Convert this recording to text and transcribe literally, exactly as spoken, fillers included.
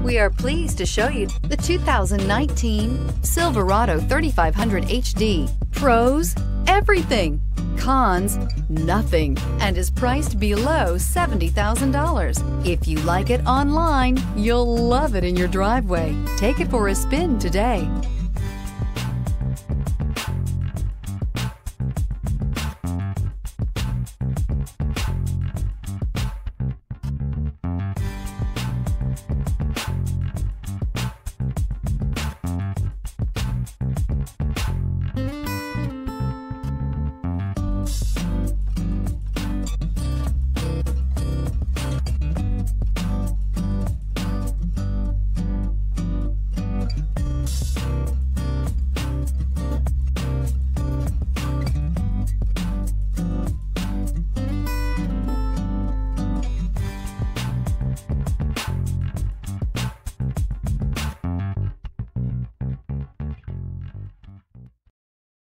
We are pleased to show you the two thousand nineteen Silverado thirty-five hundred H D. Pros, everything. Cons, nothing, and is priced below seventy thousand dollars. If you like it online, you'll love it in your driveway. Take it for a spin today.